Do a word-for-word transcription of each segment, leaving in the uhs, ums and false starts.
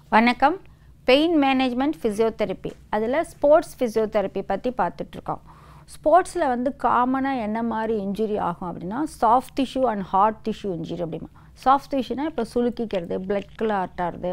வணக்கம். Pain management physiotherapy அதில் sports physiotherapy பற்றி பார்த்துட்ருக்கோம். ஸ்போர்ட்ஸில் வந்து காமனாக என்ன மாதிரி இன்ஜுரி ஆகும் அப்படின்னா soft tissue and hard tissue injury அப்படிமா. சாஃப்ட் டிஷ்யூனா இப்போ சுளுக்கிக்கிறது, பிளட் கிளாட் ஆகிறது,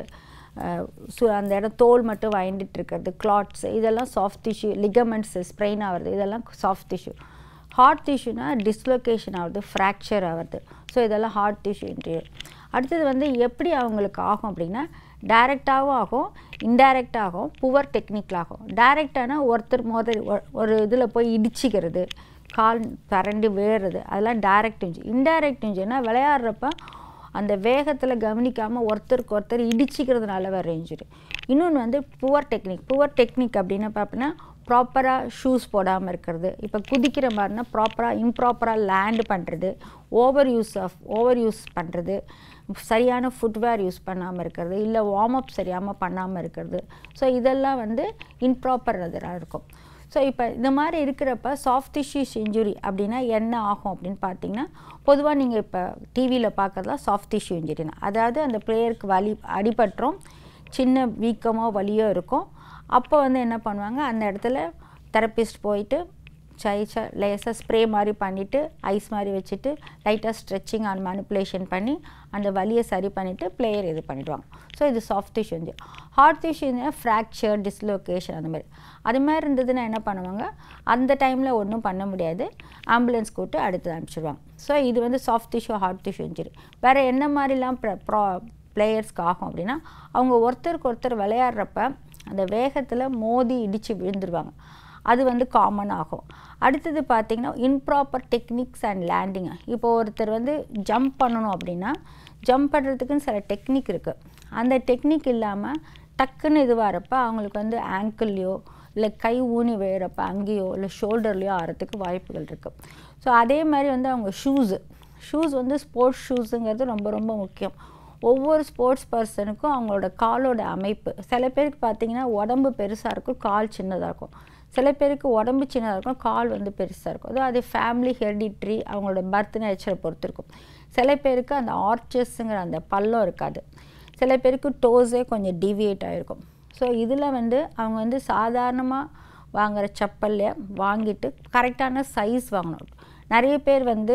சு அந்த இடம் தோல் மட்டும் வயண்டிட்டு இருக்கிறது, கிளாட்ஸ், இதெல்லாம் சாஃப்ட் டிஷ்யூ. லிகமெண்ட்ஸ் ஸ்ப்ரெயின் ஆகிறது, இதெல்லாம் சாஃப்ட் டிஷ்யூ. ஹார்ட் டிஷ்யூனா டிஸ்லொகேஷன் ஆகுது, ஃப்ராக்சர் ஆகுது. ஸோ இதெல்லாம் ஹார்ட் டிஷ்யூ இன்ஜுரி. அடுத்தது வந்து எப்படி அவங்களுக்கு ஆகும் அப்படின்னா டைரெக்டாகவும் ஆகும், இன்டைரக்டாக ஆகும், புவர் டெக்னிக்கில் ஆகும். டைரெக்டானா ஒருத்தர் மோதல் ஒரு இதில் போய் இடிச்சிக்கிறது, கால் பரண்டி விழுறது, அதெல்லாம் டைரக்ட் இன்ஜுரி. இன்டைரக்ட் இன்ஜுரினா விளையாடுறப்ப அந்த வேகத்தில் கவனிக்காமல் ஒருத்தருக்கு ஒருத்தர் இடிச்சிக்கிறதுனால வர இன்ஜுரி. இன்னொன்று வந்து புவர் டெக்னிக். புவர் டெக்னிக் அப்படின்னா பார்ப்போன்னா ப்ராப்பராக ஷூஸ் போடாமல் இருக்கிறது, இப்போ குதிக்கிற மாதிரினா ப்ராப்பராக இம்ப்ராப்பராக லேண்டு பண்ணுறது, overuse of overuse பண்ணுறது, சரியான ஃபுட்வேர் யூஸ் பண்ணாமல் இருக்கிறது, இல்லை வார்ம் அப் சரியாமல் பண்ணாமல் இருக்கிறது. ஸோ இதெல்லாம் வந்து இம்ப்ராப்பர் இதெல்லாம் இருக்கும். ஸோ இப்போ இந்த மாதிரி இருக்கிறப்ப சாஃப்ட் டிஷ்யூஸ் இன்ஜுரி அப்படின்னா என்ன ஆகும் அப்படின்னு பார்த்தீங்கன்னா, பொதுவாக நீங்கள் இப்போ டிவியில் பார்க்குறதுலாம் சாஃப்ட் டிஷ்யூ இன்ஜுரினா, அதாவது அந்த பிளேயருக்கு வலி அடிபட்டுரும், சின்ன வீக்கமோ வலியோ இருக்கும். அப்போ வந்து என்ன பண்ணுவாங்க, அந்த இடத்துல தெரப்பிஸ்ட் போயிட்டு சைச்சா லேசாக ஸ்ப்ரே மாதிரி பண்ணிவிட்டு ஐஸ் மாதிரி வச்சுட்டு லைட்டாக ஸ்ட்ரெச்சிங் அண்ட் மேனிப்புலேஷன் பண்ணி அந்த வலியை சரி பண்ணிவிட்டு பிளேயர் இது பண்ணிவிடுவாங்க. ஸோ இது soft tissue injury. Hard tissue fracture, dislocation அந்த மாதிரி. அது மாதிரி இருந்ததுன்னா என்ன பண்ணுவாங்க, அந்த டைமில் ஒன்றும் பண்ண முடியாது, ஆம்புலன்ஸ் கூப்பிட்டு அடுத்து அனுப்பிச்சிடுவாங்க. ஸோ இது வந்து soft tissue hard tissue injury. வேறு என்ன மாதிரிலாம் ப்ரா பிளேயர்ஸ்க்கு ஆகும் அப்படின்னா, அவங்க ஒருத்தருக்கு ஒருத்தர் விளையாடுறப்ப அந்த வேகத்தில் மோதி இடித்து விழுந்துருவாங்க. அது வந்து காமன் ஆகும். அடுத்தது பார்த்திங்கன்னா இம்ப்ராப்பர் டெக்னிக்ஸ் அண்ட் லேண்டிங். இப்போ ஒருத்தர் வந்து ஜம்ப் பண்ணணும் அப்படின்னா ஜம்ப் பண்ணுறதுக்குன்னு சில டெக்னிக் இருக்குது. அந்த டெக்னிக் இல்லாமல் டக்குன்னு இது வரப்போ அவங்களுக்கு வந்து ஆங்கிள்லையோ இல்லை கை ஊனி விழுறப்ப அங்கேயோ இல்லை ஷோல்டர்லேயோ ஆகிறதுக்கு வாய்ப்புகள் இருக்குது. ஸோ அதே மாதிரி வந்து அவங்க ஷூஸு ஷூஸ் வந்து ஸ்போர்ட்ஸ் ஷூஸுங்கிறது ரொம்ப ரொம்ப முக்கியம். ஒவ்வொரு ஸ்போர்ட்ஸ் பர்சனுக்கும் அவங்களோட காலோட அமைப்பு, சில பேருக்கு பார்த்திங்கன்னா உடம்பு பெருசாக இருக்கும், கால் சின்னதாக இருக்கும். சில பேருக்கு உடம்பு சின்னதாக இருக்கும், கால் வந்து பெருசாக இருக்கும். அதுவும் அது ஃபேமிலி ஹெரிடிட்ரி, அவங்களோட பர்த் நேச்சரை பொறுத்து இருக்கும். சில பேருக்கு அந்த ஆர்ச்சஸ்ங்கிற அந்த பள்ளம் இருக்காது. சில பேருக்கு டோஸே கொஞ்சம் டிவியேட் ஆகிருக்கும். ஸோ இதில் வந்து அவங்க வந்து சாதாரணமாக வாங்குகிற செப்பல்ல வாங்கிட்டு கரெக்டான சைஸ் வாங்கணும். நிறைய பேர் வந்து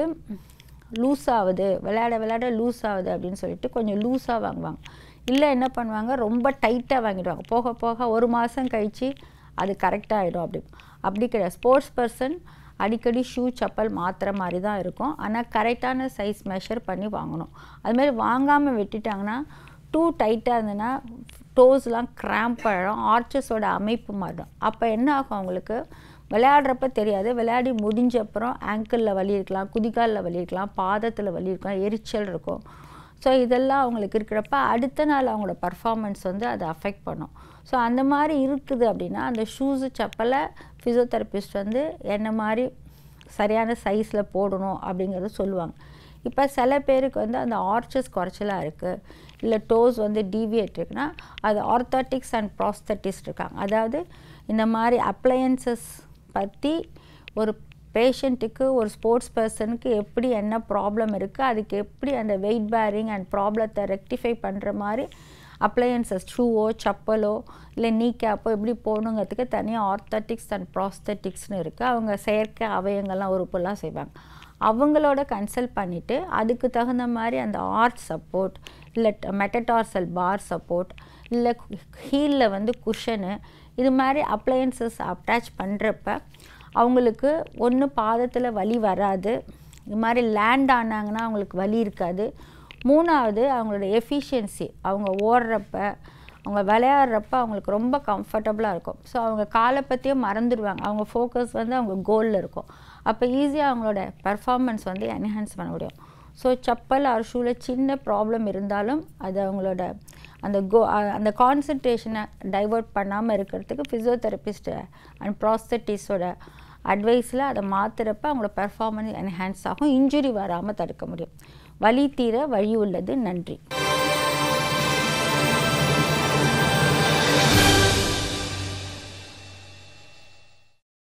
லூஸ் ஆகுது, விளையாட விளையாட லூஸ் ஆகுது அப்படின்னு சொல்லிட்டு கொஞ்சம் லூஸாக வாங்குவாங்க. இல்லை என்ன பண்ணுவாங்க, ரொம்ப டைட்டாக வாங்கிடுவாங்க. போக போக ஒரு மாதம் கழித்து அது கரெக்டாக ஆகிடும். அப்படி அப்படி கிடையாது. ஸ்போர்ட்ஸ் பர்சன் அடிக்கடி ஷூ செப்பல் மாற்றுற மாதிரி தான் இருக்கும். ஆனால் கரெக்டான சைஸ் மெஷர் பண்ணி வாங்கணும். அதுமாதிரி வாங்காமல் விட்டுட்டாங்கன்னா டூ டைட்டாக இருந்ததுன்னா டோஸ்லாம் கிராம்ப் ஆகிடும், ஆர்ச்சஸோட அமைப்பு மாறிடும். அப்போ என்ன ஆகும், அவங்களுக்கு விளையாடுறப்ப தெரியாது, விளையாடி முடிஞ்ச அப்புறம் ஆங்கிளில் வலி இருக்கலாம், குதிகாலில் வலி இருக்கலாம், பாதத்தில் வலி இருக்கலாம், எரிச்சல் இருக்கும். ஸோ இதெல்லாம் அவங்களுக்கு இருக்கிறப்ப அடுத்த நாள் அவங்களோட பர்ஃபார்மன்ஸ் வந்து அதை அஃபெக்ட் பண்ணும். ஸோ அந்த மாதிரி இருக்குது அப்படின்னா அந்த ஷூஸு செப்பலை ஃபிசியோதெரபிஸ்ட் வந்து என்ன மாதிரி சரியான சைஸில் போடணும் அப்படிங்கிறத சொல்லுவாங்க. இப்போ சில பேருக்கு வந்து அந்த ஆர்ச்சஸ் குறைச்சலாக இருக்குது, இல்லை டோஸ் வந்து டீவியேட் இருக்குன்னா அது ஆர்த்தாட்டிக்ஸ் அண்ட் ப்ராஸ்தட்டிஸ்ட் இருக்காங்க. அதாவது இந்த மாதிரி அப்ளையன்சஸ் பற்றி ஒரு பேஷண்ட்டுக்கு, ஒரு ஸ்போர்ட்ஸ் பர்சனுக்கு எப்படி என்ன ப்ராப்ளம் இருக்குது, அதுக்கு எப்படி அந்த வெயிட் பேரிங் அண்ட் ப்ராப்ளத்தை ரெக்டிஃபை பண்ணுற மாதிரி அப்ளையன்சஸ், ஷூவோ செப்பலோ இல்லை நீ கேப்போ எப்படி போகணுங்கிறதுக்கு தனியாக ஆர்த்தாட்டிக்ஸ் அண்ட் ப்ராஸ்தட்டிக்ஸ்னு இருக்குது. அவங்க செயற்கை அவயங்கள்லாம் உறுப்புலாம் செய்வாங்க. அவங்களோட கன்சல்ட் பண்ணிவிட்டு அதுக்கு தகுந்த மாதிரி அந்த ஆர்ச் சப்போர்ட், இல்லை மெட்டடார்சல் பார் சப்போர்ட், இல்லை ஹீலில் வந்து குஷனு, இது மாதிரி அப்ளையன்சஸ் அட்டாச் பண்ணுறப்ப அவங்களுக்கு ஒன்று பாதத்தில் வலி வராது, இது மாதிரி லேண்ட் ஆனாங்கன்னா அவங்களுக்கு வலி இருக்காது. மூணாவது அவங்களோட எஃபிஷியன்சி, அவங்க ஓடுறப்ப அவங்க விளையாடுறப்ப அவங்களுக்கு ரொம்ப கம்ஃபர்டபுளாக இருக்கும். ஸோ அவங்க காலை பற்றியே மறந்துடுவாங்க, அவங்க ஃபோக்கஸ் வந்து அவங்க கோலில் இருக்கும். அப்போ ஈஸியாக அவங்களோட பெர்ஃபார்மன்ஸ் வந்து என்ஹான்ஸ் பண்ண முடியும். ஸோ செப்பல் ஆர் ஷூவில் சின்ன ப்ராப்ளம் இருந்தாலும் அது அவங்களோட அந்த கோ அந்த கான்சன்ட்ரேஷனை டைவர்ட் பண்ணாமல் இருக்கிறதுக்கு ஃபிசியோதெரபிஸ்ட்டு அண்ட் ப்ராஸ்தட்டிஸோட அட்வைஸில் அதை மாற்றுறப்ப அவங்களோட பெர்ஃபார்மன்ஸ் என்ஹான்ஸ் ஆகும், இன்ஜுரி வராமல் தடுக்க முடியும். வலி தீர வழி உள்ளது. நன்றி.